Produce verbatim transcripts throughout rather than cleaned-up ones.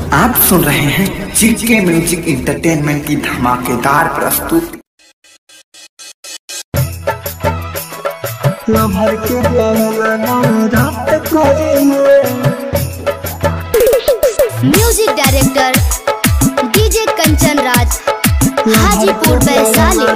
आप सुन रहे हैं जीके म्यूजिक इंटरटेनमेंट की धमाकेदार प्रस्तुति। Music director DJ Kanchan Raj, Hajipur Vaishali.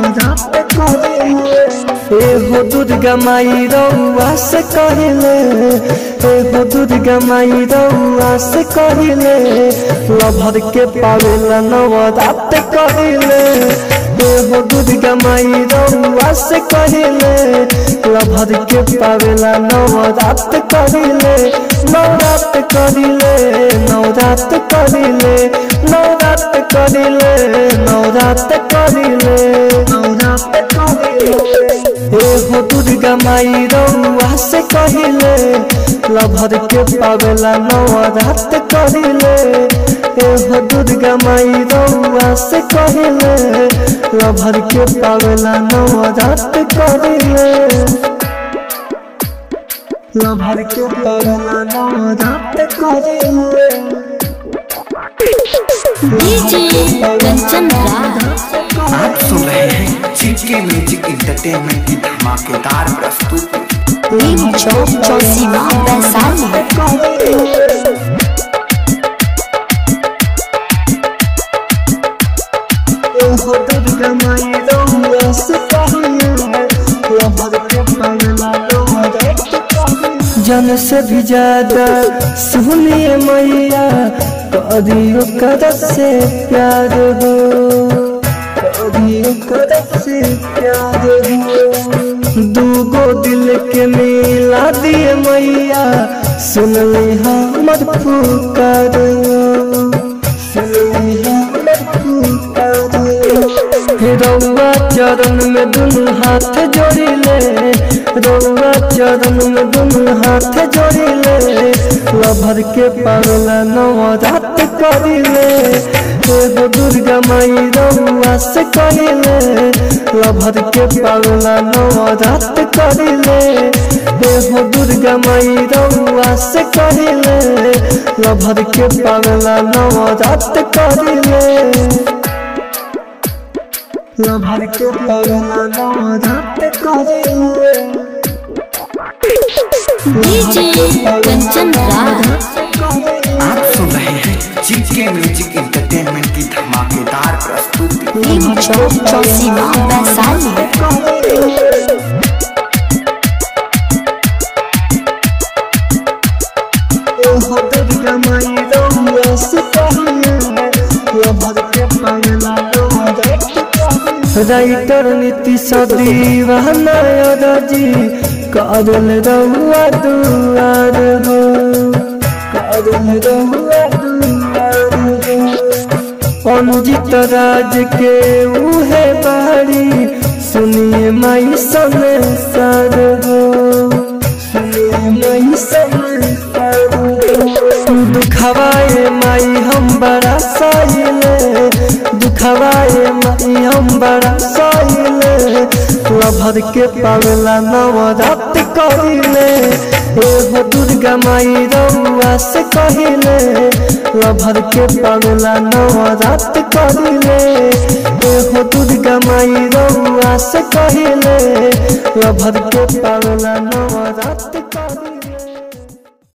हो दुर्गा माई रउआ से कहले, हो दुर्गा माई रउआ से कहले, लभर के पावेला नवरात कहले। हो दुर्गा माई रउआ से कहले, लभर के पावेला नवरात कहले। नवरात कहले, नवरात कहले, नवरात कहले, नवरात कहले, नवरात कहले। हो दुर्गा माई रउआ से कहले, लभर के पावेला नवरात कहले। हो दुर्गा माई रउआ से कहले, लभर के पावेला नवरात कहले। लभर के पावेला नवरात कहले। डीजे कंचन राज। आप सुन रहे हैं जीके म्यूजिक इंटरटेनमेंट की धमाकेदार प्रस्तुति। नीम चौक चौसीमा वैशाली। हो दुर्गा माई रउआ से कहले, लभर के पावेला नवरात कहले। जन से भी ज्यादा सुनिए मैया, करियो कर से प्यार हो, करियो कर से प्यार हो। दूगो दिल के मिला दिए मैया, सुन ली हमर पुकार, सुन ली हमर पुकार। रउआ चरण में दुनू हाथ जोड़िले, रउआ चरण में दुनू हाथ जोड़िले, लभर के पावेला नवरात करिले। हो दुर्गा माई रउआ से कहले, लभर के पावेला नवरात करिले। हो दुर्गा माई रउआ से कहले, लभर के पावेला नवरात करिले। लभर के पावेला नवरात कहले। डीजे कंचन राज। आप सुन रहे हैं जीके म्यूजिक इंटरटेनमेंट की धमाकेदार प्रस्तुति। नीम चौक चौसीमा वैशाली। हो दुर्गा माई रउआ से कहले, लभर के पावेला नवरात कहले। राइटर नीतीश दीवाना राजी, करल रउआ दुआर हो, करल रउआ दुआर हो। अनुजित राज के उहे बारी, सुनिए माई संसार हो, सुनिए माई संसार हो। दुखवाए माई हम बड़ा सहिले, दुखवाए माई हम बड़ा सहिले, लभर के पावेला नवरात कहले। हो दुर्गा माई रउआ से कहले, लभर के पावेला नवरात कहले। हो दुर्गा माई रउआ से कहले, लभर के पावेला नवरात।